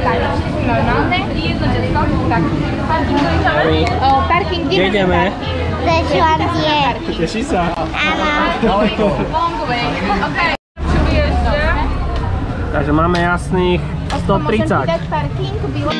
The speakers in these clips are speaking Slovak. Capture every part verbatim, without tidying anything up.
Tak, normalne. Jedno dziecko. Tak. O, parking. Gdzie ideme? Zaczęłam zjeść. Teší sa? Áno. Long way. Okej. Takže máme jasných sto tridsať. Môžem ti dať parking? Bylo...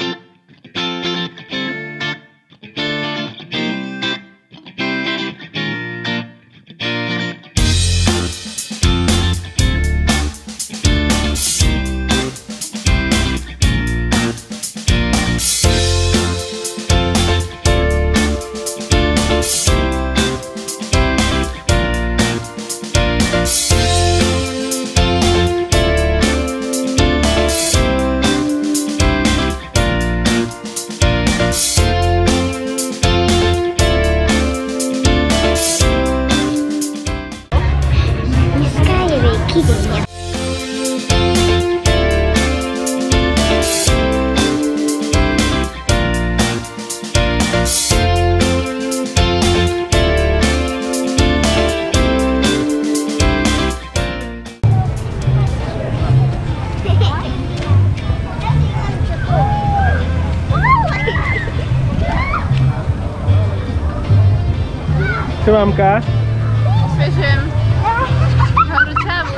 Čo mamka? Bežím. Horu čavu.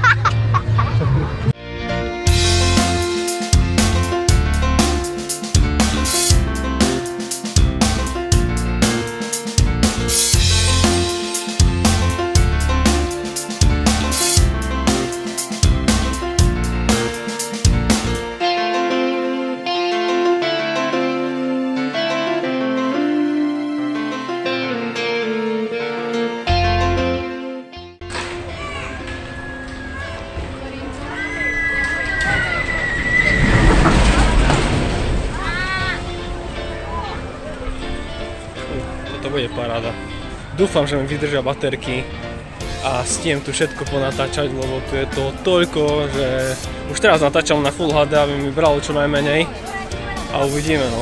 To bude paráda. Dúfam, že mi vydržia baterky a stihnem tu všetko ponatáčať, lebo tu je to toľko, že už teraz natáčam na Full há dé, aby mi bralo čo najmenej a uvidíme, no.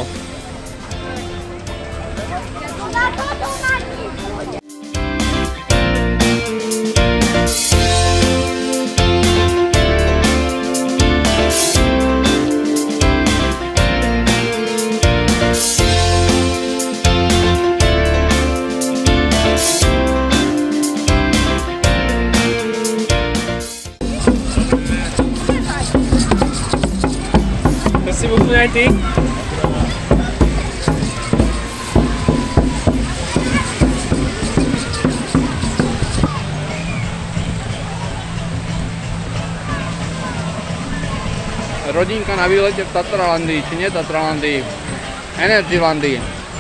Si buknú aj ty? Rodinka na výlete v Tatralandii, či nie Tatralandii, Energylandii.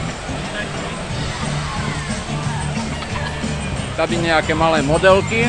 Tady nejaké malé modelky.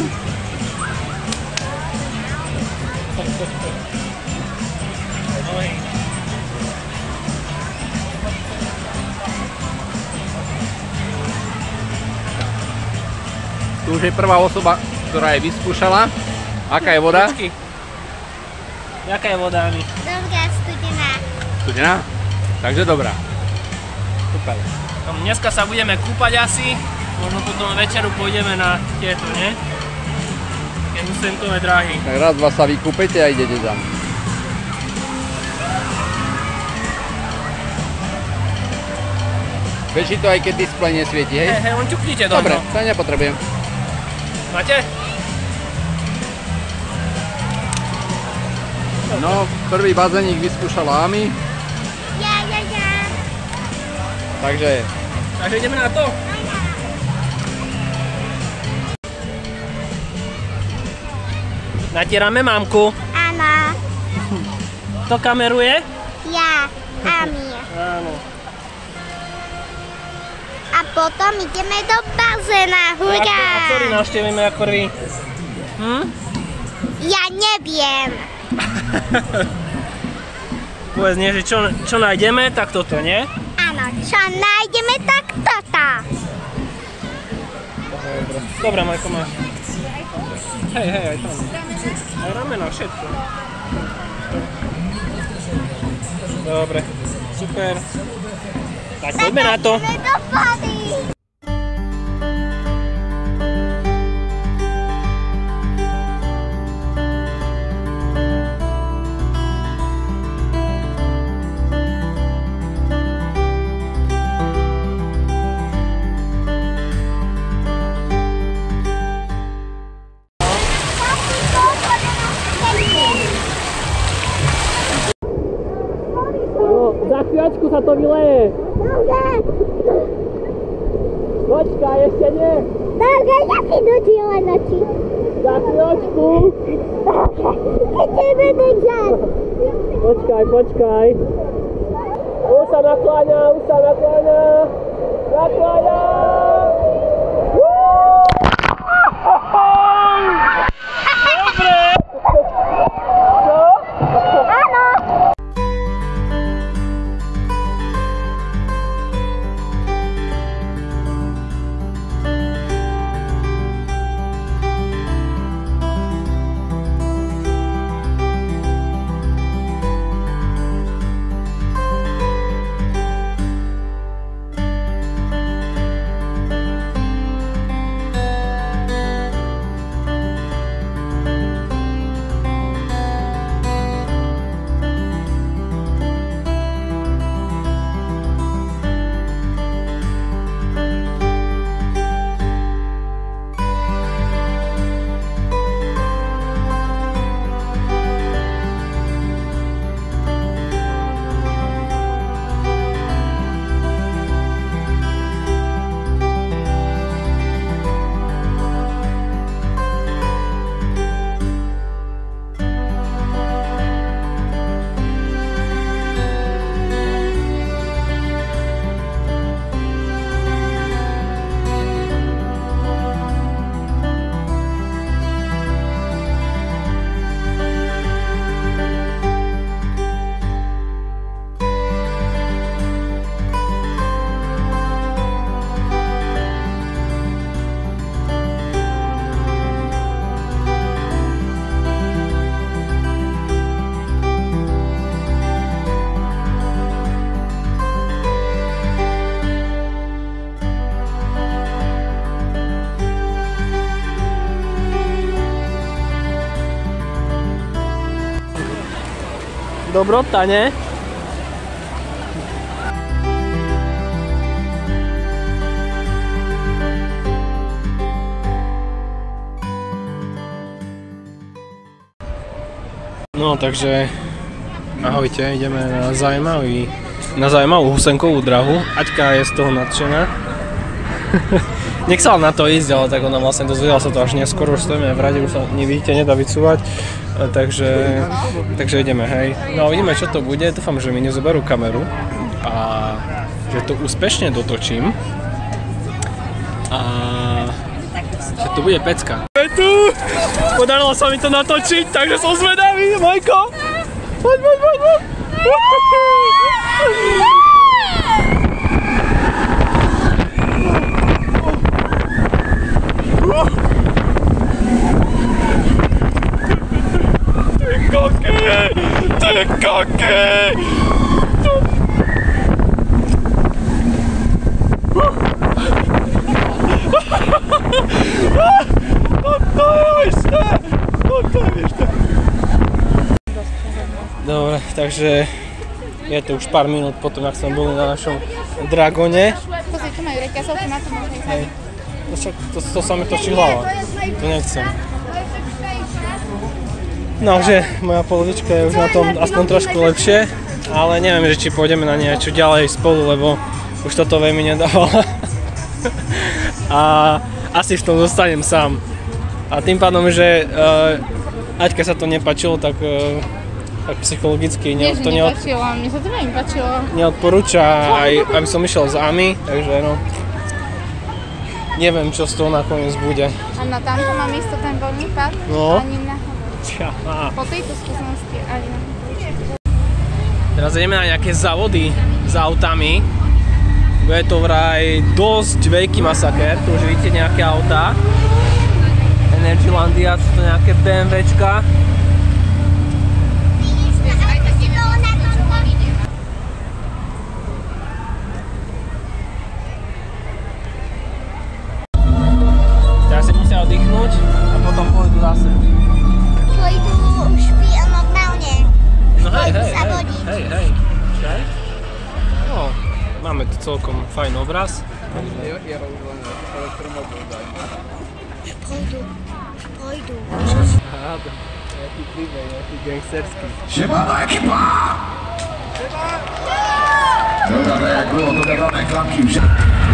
Tu už je prvá osoba, ktorá je vyskúšala. Aká je voda? Počky. Jaká je voda, Ani? Dobrá, studená. Studená? Takže dobrá. Super. Dneska sa budeme kúpať asi, možno potom večeru pôjdeme na tieto, nie? Keď sú semkové dráhy. Tak raz, dva sa vykúpete a idete tam. Beží to aj keď displej nesvieti, hej? Hej, hej, on čuknite to. Dobre, to nepotrebujem. Máte? No, prvý bazénik vyskúšala Ami. Ja, ja, ja. Takže... Takže ideme na to. Natierame mamku. Áno. Kto kameruje? Ja, Ami. Áno. A potom ideme do bazéna, hurá! A ktorý navštívime ako prvý? Hm? Ja neviem. Povedz nie, že čo, čo nájdeme, tak toto, nie? Áno, čo nájdeme, tak toto. Dobre, dobre Majko, máš. Hej, hej, aj tam. Aj ramena, všetko. Dobre, super. Tak poďme na to. Ideme do vody. chvíľku sa to vyleje. Počkaj, ešte nie. Dobre, ja si dočila noči. Za chvíľočku. Chceme držať. Počkaj, počkaj. Už sa nakláňa, už sa nakláňa. Nakláňa. Dobre. No? Áno. Dobrota, ne? No, takže ahojte, ideme na zaujímavý, na zaujímavú husenkovú drahu. Aťka je z toho nadšená. Nechcela na to ísť, ale tak ona vlastne dozvedela sa to až neskôr, už stojíme v rade, už sa nevidíte, nedá vycúvať. Takže, takže ideme, hej. No uvidíme, čo to bude, dúfam, že mi nezoberú kameru a že to úspešne dotočím a že to bude pecka. Je tu! Podarilo sa mi to natočiť, takže som zvedavý, Majko! Poď, poď, poď, poď! Ty koky! No to je ešte! No to je ešte! Dobre, takže je to už pár minút potom, ak sme boli na našom dragone. Pozri, tu majú reťazovky, na to možno ísť. Hej. To, to, to sa mi točí hlava. To nechcem. No, že moja polovička je už na tom aspoň trošku lepšie, ale neviem, že či pôjdeme na niečo ďalej spolu, lebo už toto veľmi nedávala. A asi v tom zostanem sám. A tým pádom, že uh, Aťke sa to nepáčilo, tak, uh, tak psychologicky ne, Nie, to že neod, nepáčilo, mne sa to veľmi páčilo. neodporúča, aj aby som išiel s Ami, takže no. Neviem, čo z toho nakoniec bude. A na tamto mám isto ten voľný pad, No. ani na po tejto skúsenosti ani na Teraz ideme na nejaké závody s autami. Bude to vraj dosť veľký masakér, tu už vidíte nejaké autá. Energylandia, sú to nejaké BMWčka. Teraz si musia oddychnúť a potom pôjdu zase. Pôjdu špíl normálne. No hej, hej, sa hej, vodiť. hej, hej. Čaj? No, máme tu celkom fajn obraz. Už pôjdu, už pôjdu. Aha, nejaký príbeh, nejaký gangsterský. Siemano ekipa! Dobra, tak jak było dogadane, zamknij się.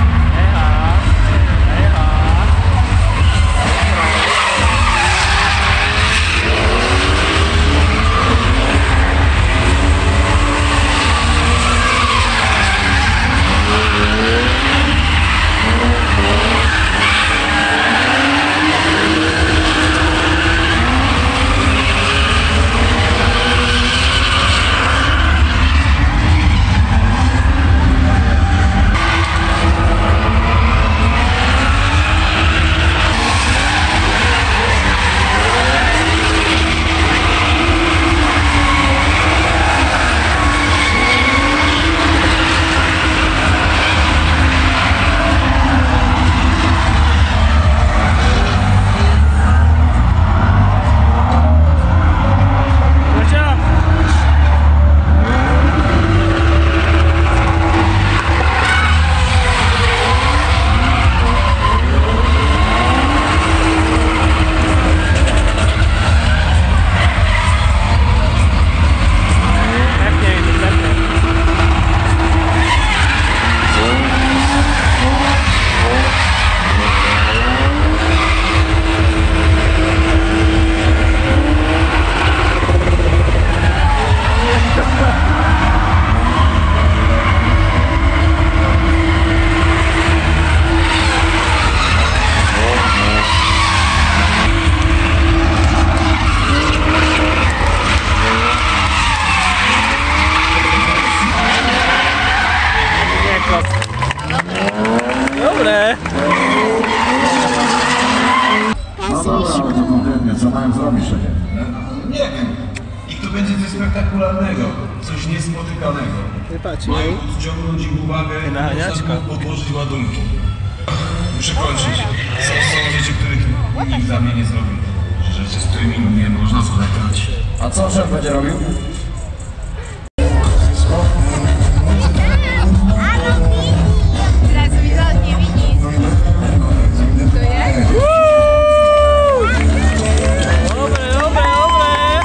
Dobre! No dobra, to konkretnie, co mają zrobić, szefie? Nie wiem. I to będzie coś spektakularnego, coś niespotykanego. Wypatrz, Mają odciągnąć ich uwagę i Nachaniaczka. podłożyć ładunki. Muszę kończyć. Są, są rzeczy, których nikt za mnie nie zrobił. Rzeczy, z którymi nie można spotykać. A co szef będzie robił? Teraz widać, nie widzi. To jest? Dobre, dobre, dobre!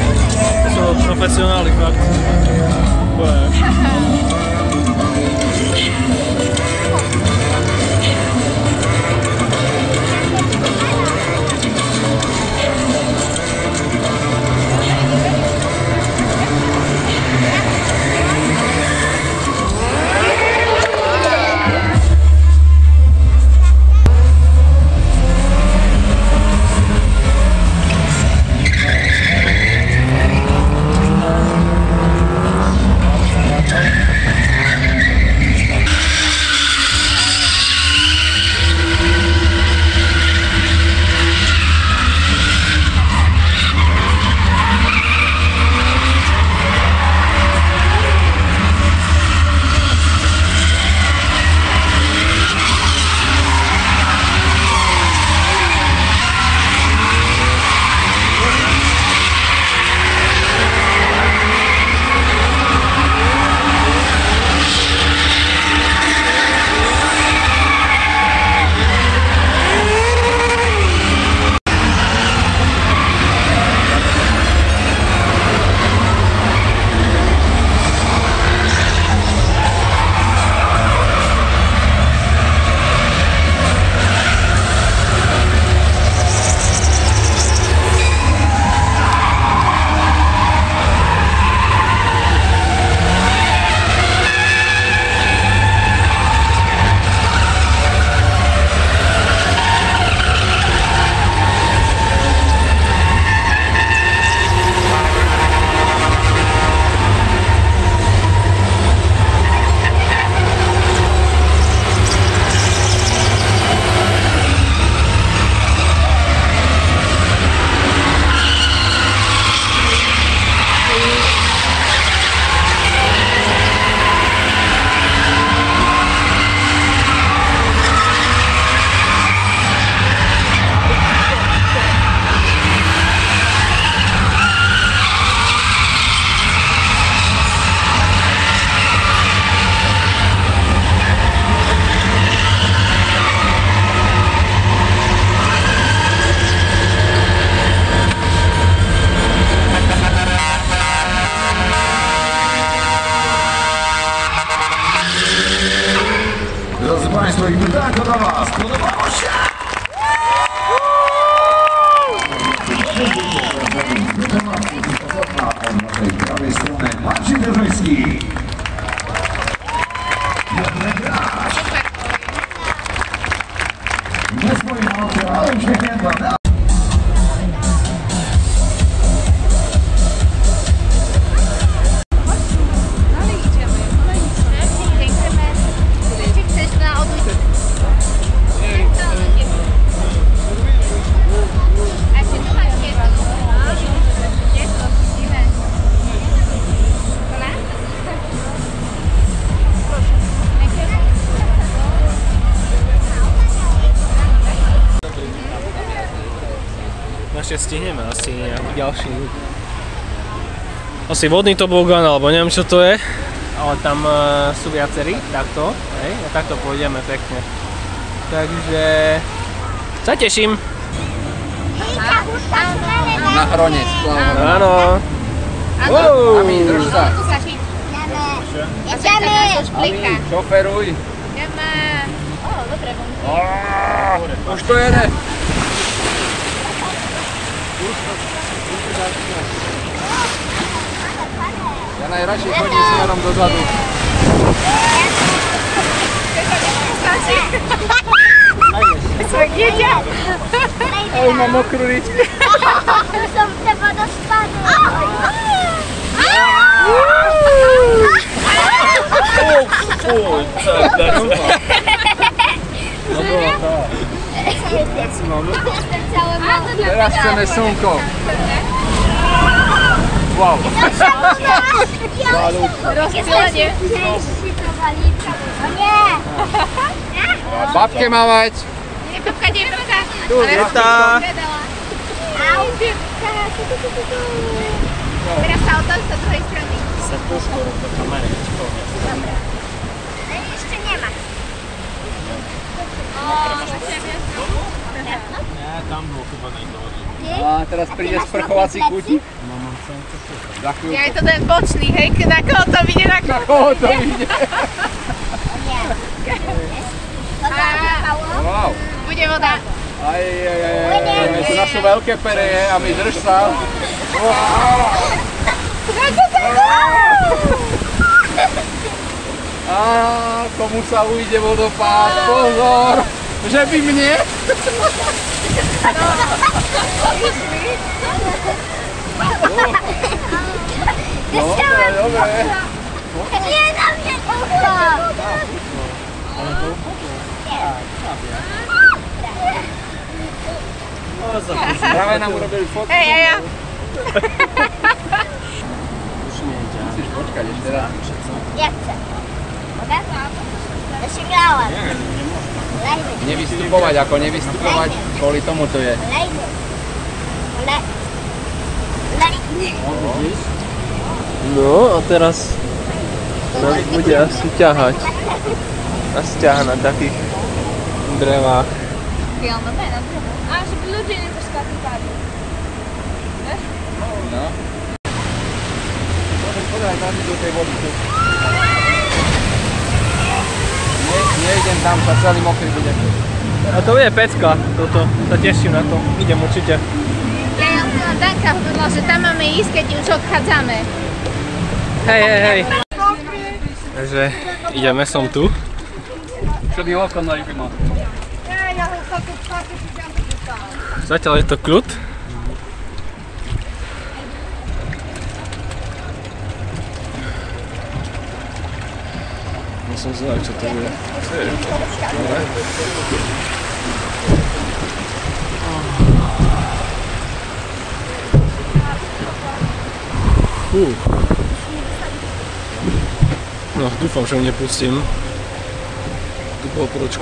To są profesjonalni fakt. Łe. Państwa, i pytanko do Was. Podobało się? Od naszej prawej strony Marcin Wierzyński. Piotrek Gracz. Nie swoim autem, ale uśmiechnięta. Ešte stihneme asi nejaký ďalší. Asi vodný tobogán, alebo neviem čo to je. Ale tam uh, sú viacerí, takto. Hej, a takto pôjdeme pekne. Takže sa teším. Na hrone, splávam. Áno. Wow. Ami, drž sa. Ideme. Ami, šoferuj. Ideme. Ó, dobre, vonku. Už to jede. Ja najradšej chodím smerom dozadu. Tak jedzie. Ej, mám mokrú ričku. Som teba do spadu. No bolo to. Teraz chceme slnko. Wow. Rozpylenie. Nie. Babke mávať. Nie pupka, nie pupka. Tu, Tá. Teraz sa otoč do druhej strany. Sa trošku do kamery. Jeszcze nie ma. O, na ciebie. Nie, tam bol chyba najdôležitejší. A teraz príde sprchovací kútik. Za chvíľku. Ja je to ten bočný, hej, na koho to vyjde, na koho. Koho to ide? Wow. Bude voda. Aj, aj, aj, aj, aj, to naše veľké pereje a my drž sa. A komu sa ujde vodopád, pozor, že by mne? Dobre, dobre. Nie na mnie to. Práve nám urobili fotku. Hej, ja, ja. Musíš počkať ešte raz. Nie chcę. Mogę? Dosięgałam. Lejmy. Nevystupovať, ako nevystupovať, kvôli tomu to je. Lejmy. Le... Lejmy. No a teraz nás bude asi ťahať. Nás ťaha na takých drevách. A żeby ludzie nie zaskakywali. No. Poďme, podaj tam do tej vody. Nie, nejdem tam, sa celý mokrý bude. A to je pecka, toto. Sa teším na to. Idem určite. Ja ją Danka hovorila, že tam máme ísť, keď už odchádzame. Hej, hej, hej. Takže ideme, som tu. Čo mi oko najby má? Zatiaľ je to kľud. Musím zvedať, čo to bude. Dobre. Fú. No, dúfam, že ho nepustím. Tu po oporočku.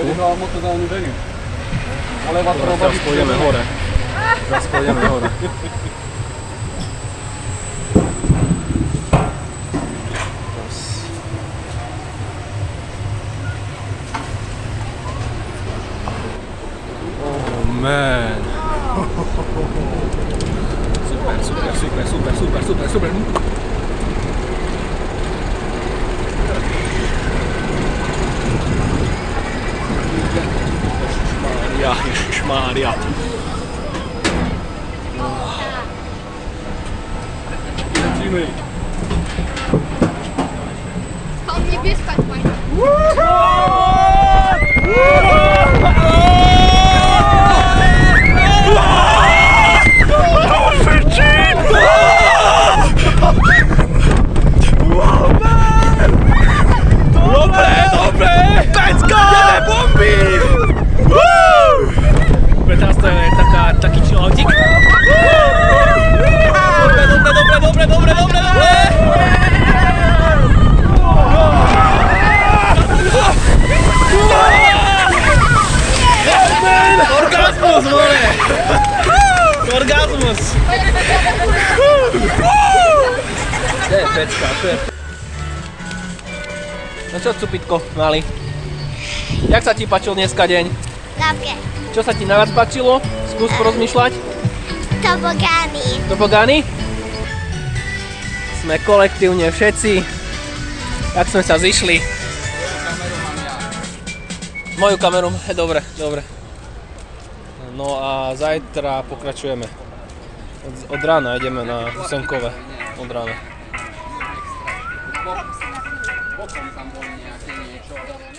Ale vás Teraz teraz pôjdeme hore. Teraz pôjdeme hore. Oh man. Super, super, super, super, super, super, super. Mária. Kam nie wyspać, Majka. Dobre, dobre! Pecka! Jebe bomby! Teraz to je taká, taký čilodík. Dobre, dobre, dobre, dobre, dobre, dobre, dobre! Orgazmus, vole! Orgazmus! To je pecka, to je... No čo, Cupitko, malý? Jak sa ti páčil dneska deň? Dobre. Čo sa ti najviac páčilo? Skús porozmýšľať. Tobogány. Tobogány? Sme kolektívne všetci. Jak sme sa zišli. Moju kameru, dobre, dobre. No a zajtra pokračujeme. Od, od rána ideme na Husenkové. Od rána. Bokom tam boli nejaké niečo.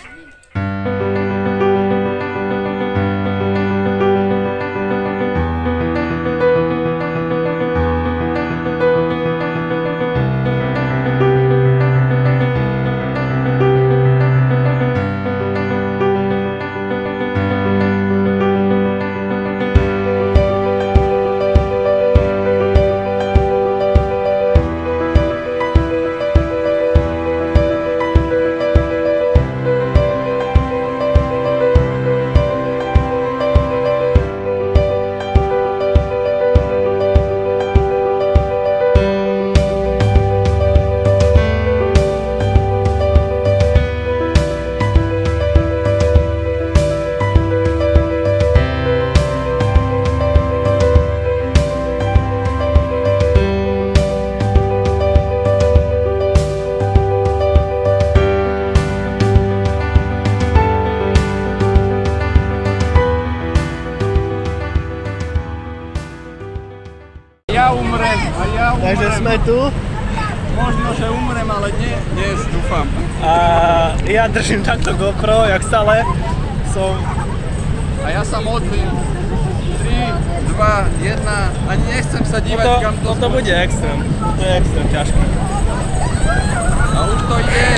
Ja umrem a ja umrem. Takže sme tu. Možno, že umrem, ale nie, dnes dúfam. A ja držím takto GoPro, jak stále. Som... A ja sa modlím. tri, dva, jedna, ani nechcem sa dívať, no to, kam to... No to bude extrém. To je extrém ťažké. A už to ide.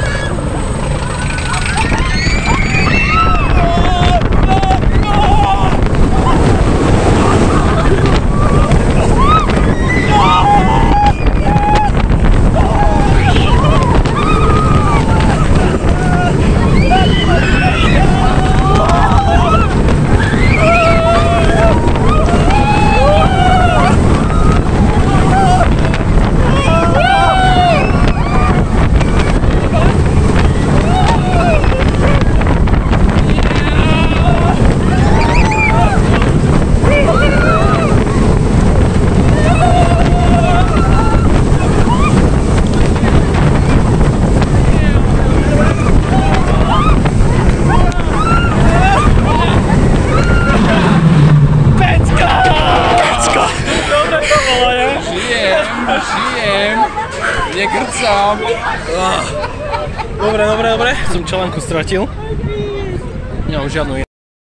Negrcam. Dobre, dobre, dobre. Som čelenku stratil. Nemám žiadnu.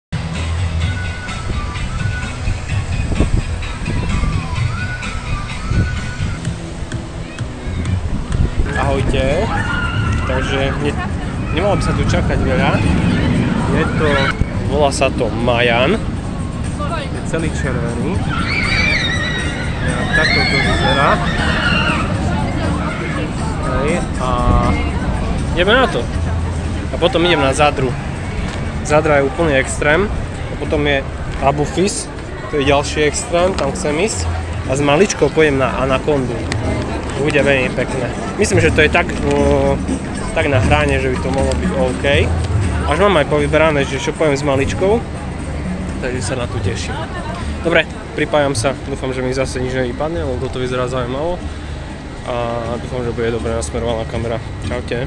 Ahojte. Takže ne, nemalo by sa tu čakať veľa. Je to, volá sa to Majan. Je celý červený. Ja, takto to vyzerá. A ideme na to. A potom idem na Zadru. Zadra je úplný extrém. A potom je Abu Fis, to je ďalší extrém, tam chcem ísť. A s maličkou pôjdem na Anakondu. Bude veľmi pekné. Myslím, že to je tak, no, tak na hráne, že by to mohlo byť OK. Až mám aj povyberané, že čo poviem s maličkou. Takže sa na to teším. Dobre, pripájam sa. Dúfam, že mi zase nič nevypadne, lebo to vyzerá zaujímavo. A dúfam, že bude dobre nasmerovaná kamera. Čaute.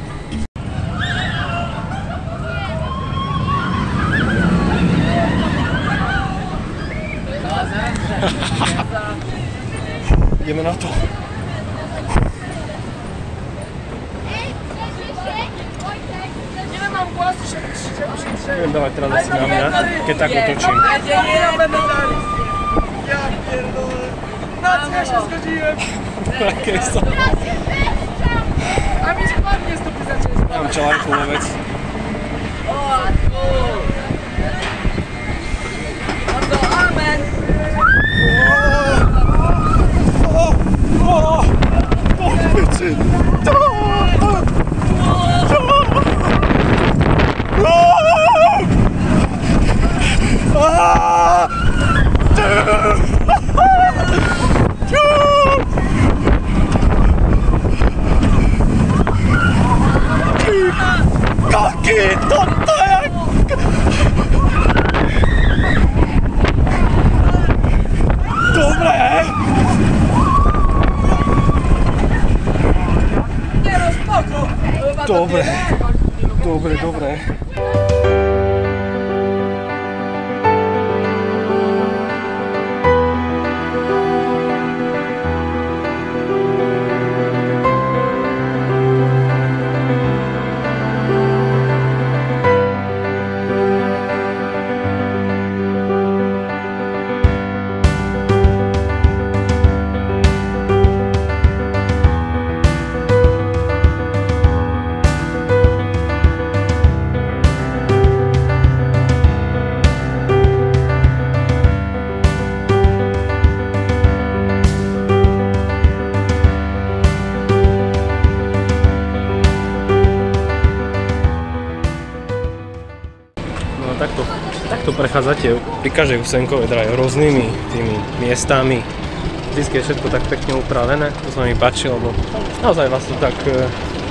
na to. Ile mam głos, że Neviem dávať teraz asi na mňa, keď tak otočím. Na co ja się zgodziłem? Aké sa... A mi spadnie stopy zaczęły. Mám čelárku vôbec. Amen. Kaki, toto jak... Dobre! Nie no, spoko. Dobre, dobre, dobre. Takto, takto prechádzate pri každej Husenkovej dráhe rôznymi tými miestami. Vždycky je všetko tak pekne upravené, to sa mi páči, lebo naozaj vás to tak e,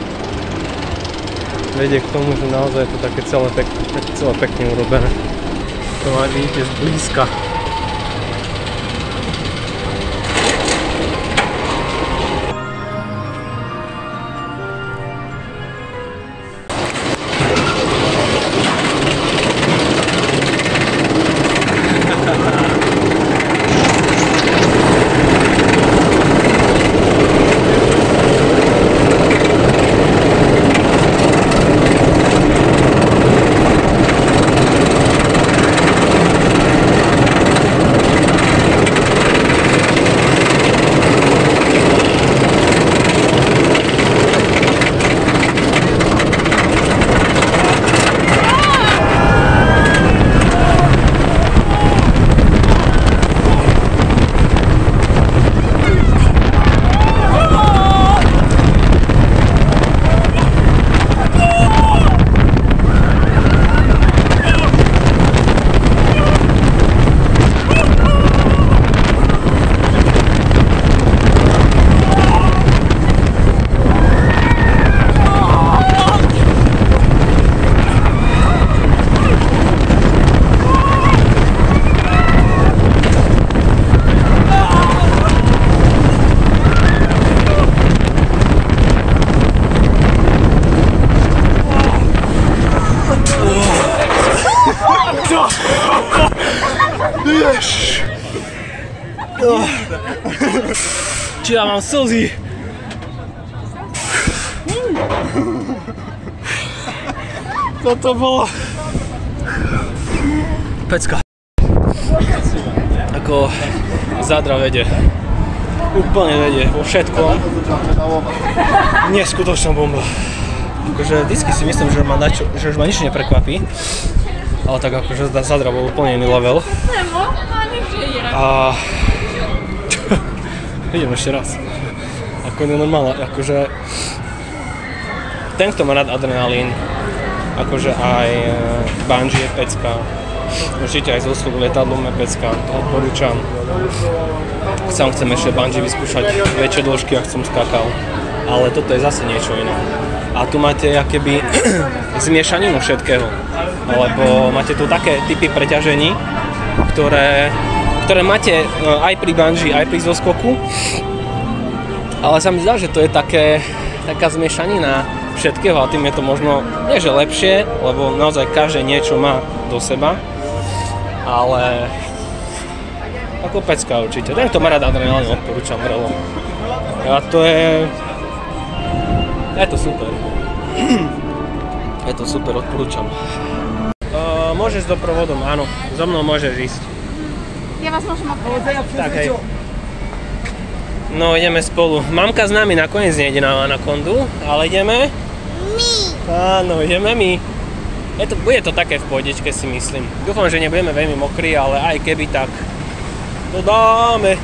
vedie k tomu, že naozaj je to také celé, pek, celé pekne urobené. To má vidíte zblízka. Či ja mám slzy. Toto bolo pecka. Ako Zadra vedie. Úplne vedie vo všetkom. Neskutočná bomba. Akože vždycky si myslím, že ma, načo, že už ma nič neprekvapí. Ale tak akože Zadra bol úplne iný level. A... idem ešte raz. Ako nenormálne, akože... Ten, kto má rád adrenalín, akože aj bungee je pecka. Určite aj zoskok lietadlom je pecka, to odporúčam. Sám chcem ešte bungee vyskúšať väčšie dĺžky, ak som skákal. Ale toto je zase niečo iné. A tu máte akéby zmiešaninu všetkého. Lebo máte tu také typy preťažení, ktoré... ktoré máte aj pri bungee, aj pri zoskoku. Ale sa mi zdá, že to je také, taká zmiešanina všetkého a tým je to možno, nie že lepšie, lebo naozaj každé niečo má do seba. Ale ako pecka určite. Ten, kto má rád adrenalín, odporúčam vrelo. A to je... Je to super. Je to super, odporúčam. Uh, môžeš s doprovodom, áno. So mnou môžeš ísť. Ja vás môžem okolo. Tak hej. No ideme spolu. Mamka s nami nakoniec nejde na anakondu, ale ideme... My. Áno, ideme my. Je to, bude to také v pohodičke, si myslím. Dúfam, že nebudeme veľmi mokrí, ale aj keby tak, to dáme.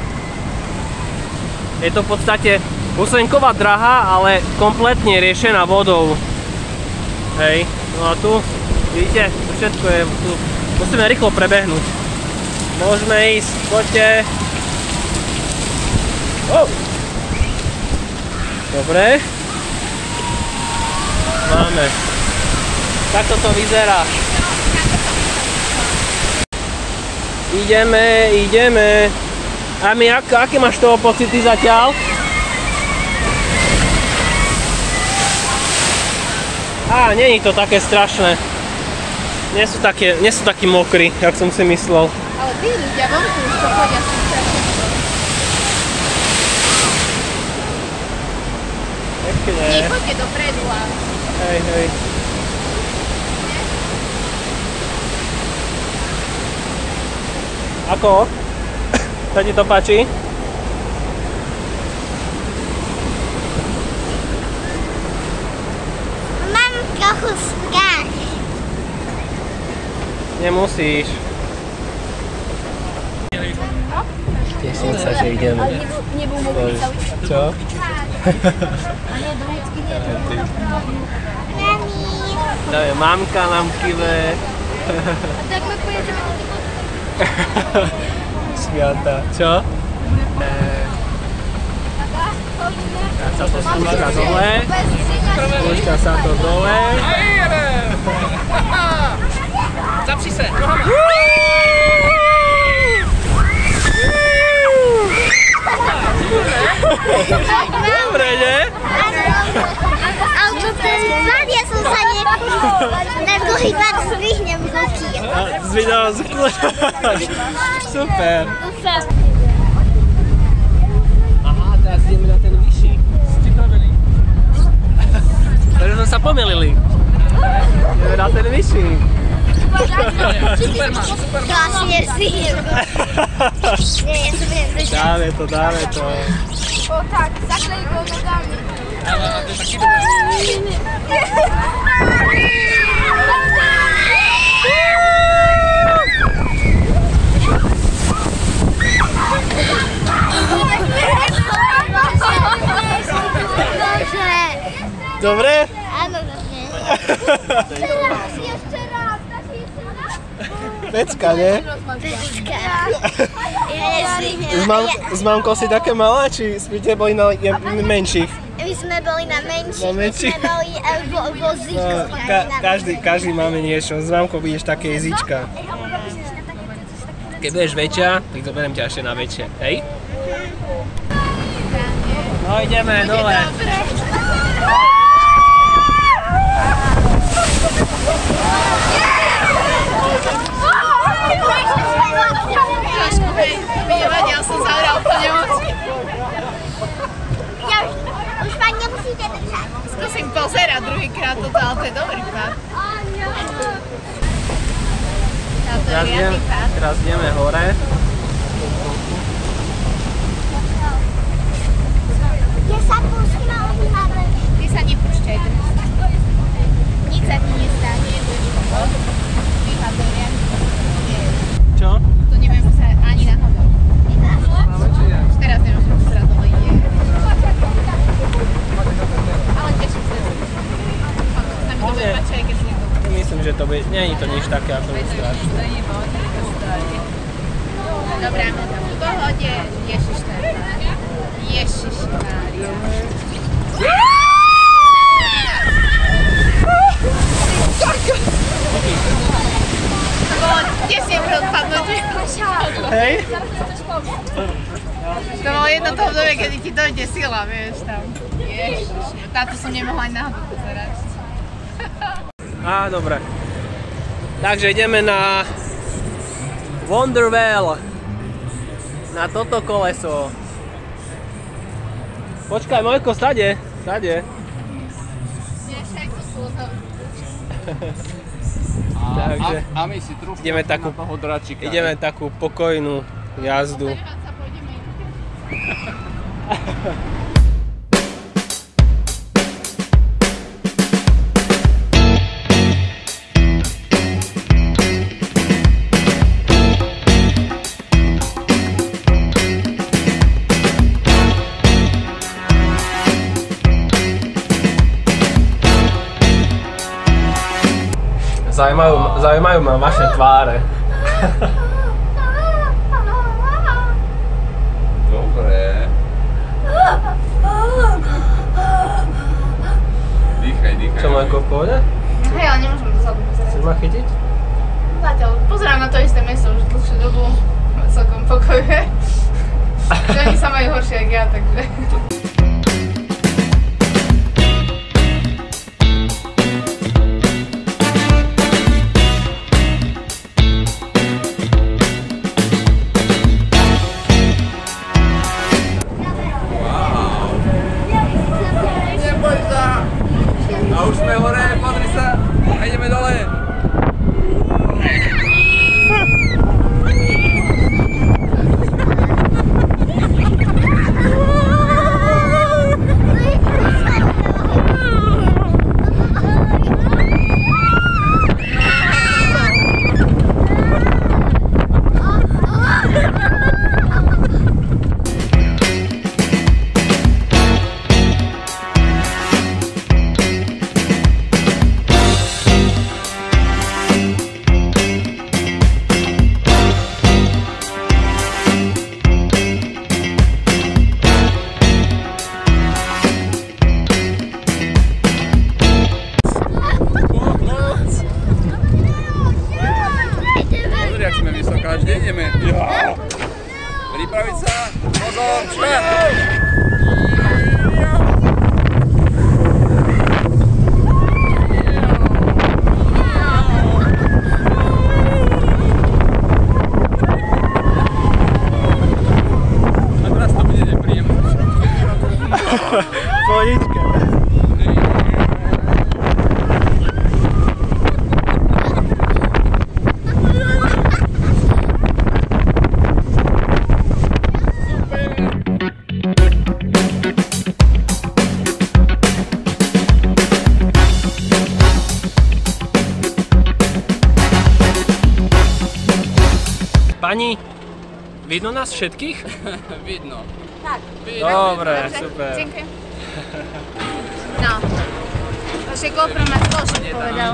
Je to v podstate Husenková drahá, ale kompletne riešená vodou. Hej, no a tu, vidíte, tu všetko je, tu musíme rýchlo prebehnúť. Môžeme ísť, poďte. Oh. Dobre. Máme. Takto to vyzerá. Ideme, ideme. A my, ak, aké máš toho pocity zatiaľ? Á, není to také strašné. Nie sú, také, nie sú takí mokrí, jak som si myslel. Ale tí ľudia vonku už to chodia si Ešte nie. Nie, poďte dopredu a... Hej, hej. Ako? Sa ti to páči? Mám trochu strach. Nemusíš. Teším sa, že ideme. Nebol mokrý celý. Čo? A nie, do vždycky nie. Nani. To je mamka nám kive. A tak my pojedeme do toho. Sviata. Čo? Dá sa to spúšťa dole. Spúšťa sa to dole. Zapři se. Dobre, nie? Auto ten pad, ja som sa na druhý pad zdvihnem z očí. Zvidala z Super. Aha, teraz ideme na ten vyšší. Takže sme sa pomýlili. Ideme na ten vyšší. To asi nesvihnem. Nie, ja sa budem držať. Dáme to, dáme to. O tak, zaklej go nogami. Dobre? Áno, dobre. Ešte raz, Pecka, nie? Pecka. Ja nesvihnem. S, mam, s mamkou si také malá, či ste boli na je, menších? My sme boli na menších, Na my menších? sme boli uh, vo, vozíku. No, ka, každý, každý máme niečo. S mamkou budeš také jazyčka. Keď budeš väčšia, tak zoberiem ťa ešte na väčšie. Hej? No ideme dole. Trošku, hej, mi nevadí, ja som zahrál úplne moc. Ja už, už vám nemusíte držať. Skúsim pozerať druhýkrát toto, ale to je dobrý pád. Táto Teraz je ideme, riadny pád. teraz ideme hore. Ja sa pustím a objímame. Ty sa nepúšťaj, nič sa ti nestane, budeš pomôcť. Vyhadujem. Čo? To neviem sa ani náhodou. Už teraz neviem, že sa dole ide. Ale teším sa. Sa mi to bude páčiť, aj keď si to... Myslím, že to bude, nie je to nič také ako strašné. Dobrá, no tam v pohode. Ježiš, to je Mária. Ježiš, Mária. To bolo tesne pred padnúť. Hej? To bolo jedno to obdobie, kedy ti dojde sila, vieš, tam. Ježiš, táto som nemohla ani náhodou pozerať. Á, dobre. Takže ideme na Wonderwell. Na toto koleso. Počkaj, Mojko, stade, stade. Takže A, a my si trošku ideme takú, na toho dračika. ideme takú pokojnú jazdu. Zaujímajú, zaujímajú ma vaše tváre. Dobre. Dýchaj, dýchaj. Čo, Mojko, v pohode? Hej, ale nemôžem dozadu pozerať. Chceš ma chytiť? Zatiaľ pozerám na to isté miesto už dlhšiu dobu. Celkom pokojuje. Že oni sa majú horšie ako ja, takže... A už sme hore, pozri sa a ideme dole. Každý ideme. Ja. Pripraviť sa. Pozor, škár. A teraz to bude nepríjemné. Pohodička. Pani, vidno nás všetkých? Vidno. Tak. Dobre, super. Ďakujem. No. Vaše GoPro ma zložiť povedal.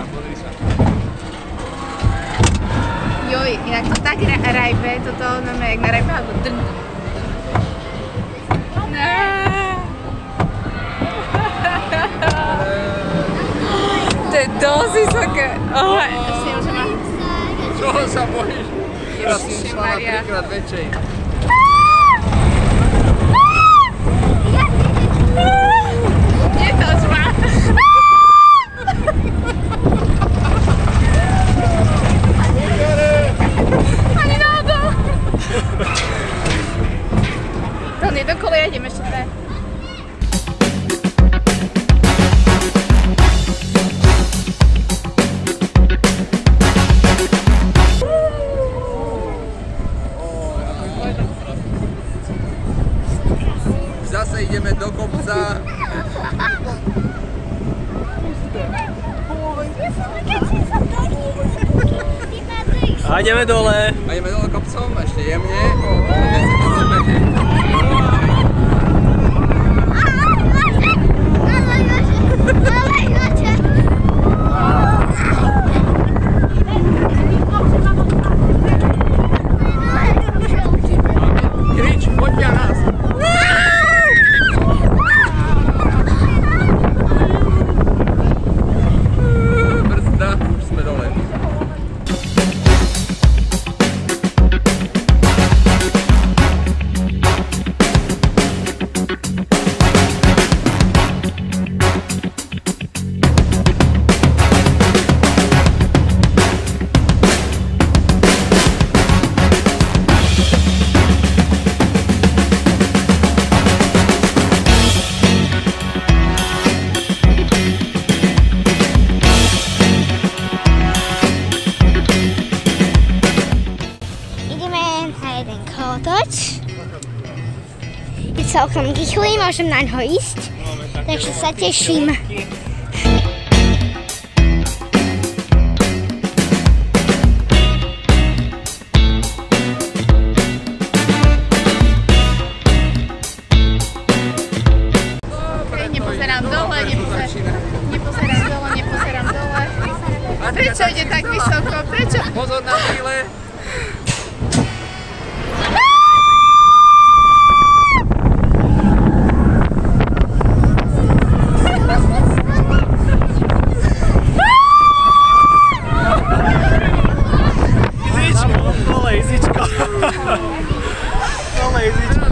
Joj, inak to tak rajbe, toto znamená jak na rajbe, alebo drn. To je dosť vysoké. Ešte nemôžem mať. Čoho sa bojíš? Teraz som šla na trikrát väčšej. Netoč ma. Ani náhodou. To nie do koleje, idem ešte pre. Zase ideme do kopca. A ideme dole. A ideme dole kopcom, ešte jemne. Krič, poďte na nás. Brzda, už sme dole. preč. Je celkom rýchly, môžem na ňo ísť, takže sa teším. Nepozerám dole, nepozerám, nepozerám dole, nepozerám dole. Prečo ide tak vysoko? Prečo? Pozor na chvíle. Dole izičko. Dole izičko.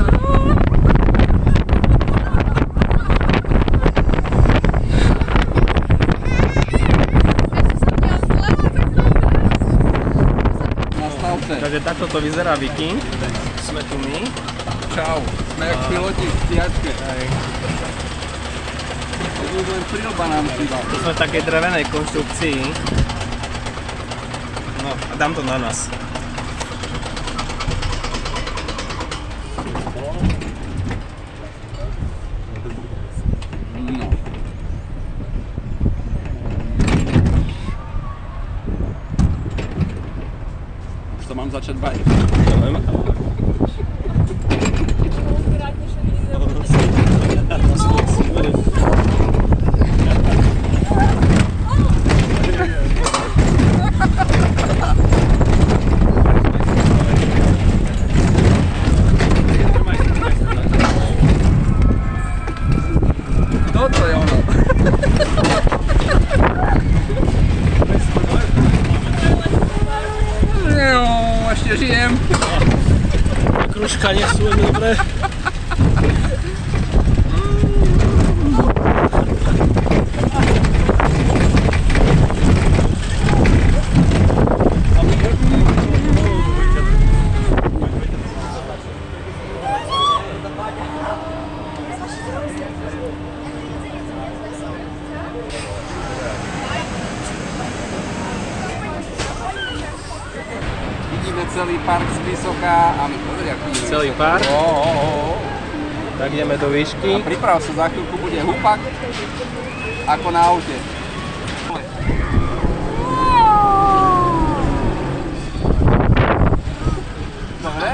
Takže takto to vyzerá Viking. Sme tu my. Čau. Sme jak piloti v stiačke. To už len prilba nám chýba. Tu sme v takej drevenej konštrukcii. No a dám to na nás. No. Už to mám začať bať. Toto je ono. No, ešte žijem. Kružka nie sú veľmi dobré. Vidíme celý park z vysoká a my pozri, aký je Celý vysoký. park? Ó, ó, ó. Tak ideme do výšky. A priprav sa, za chvíľku bude hupak ako na aute. Dobre?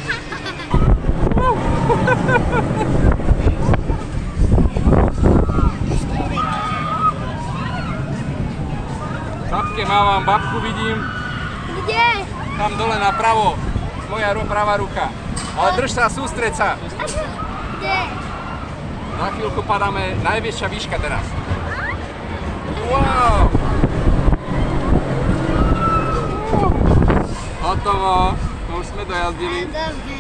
Babke mávam, babku vidím. Kde? Tam dole napravo. Moja pravá ruka. Ale drž sa, sústreď sa. Kde? Na chvíľku padáme, najväčšia výška teraz. Wow! Hotovo, to už sme dojazdili. Dobre.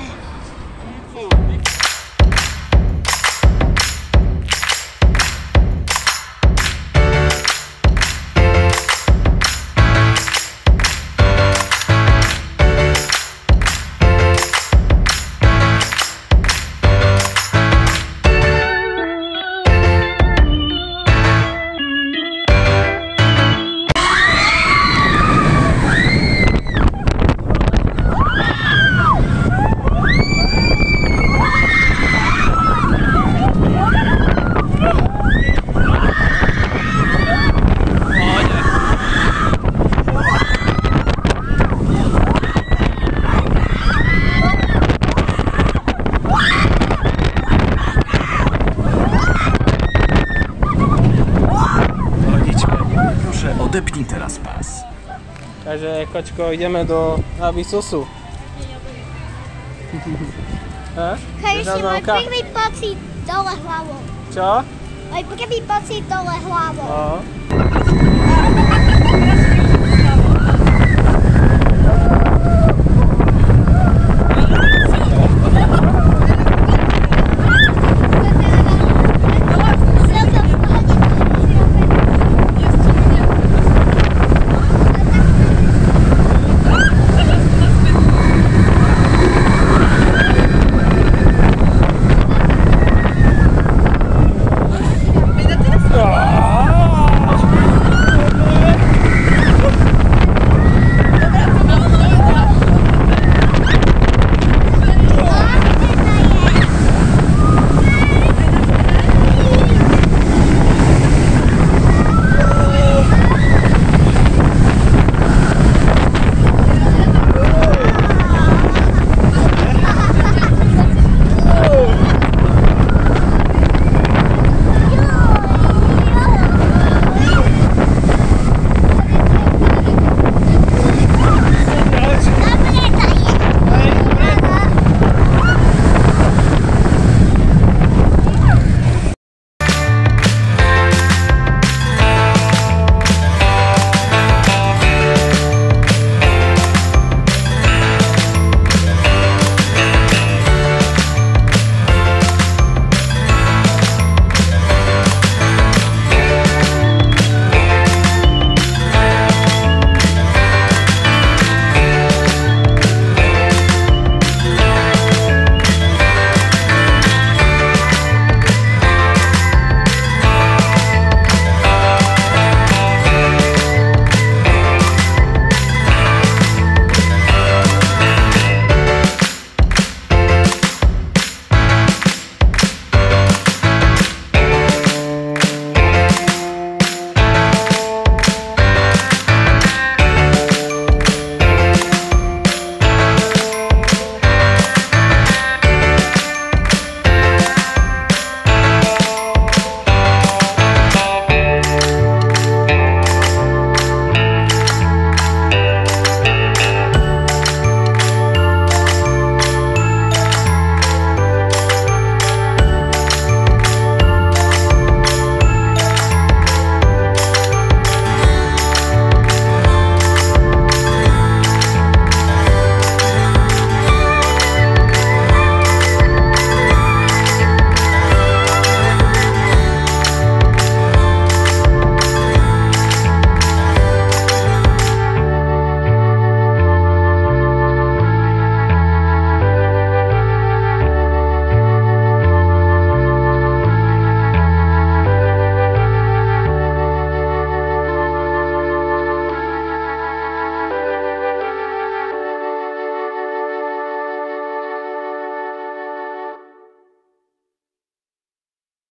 Odepni teraz pás. Takže kočko, ideme do Abisusu. Hej, si môj prvý pocit dole hlavou. Čo? Môj prvý pocit dole hlavou. No.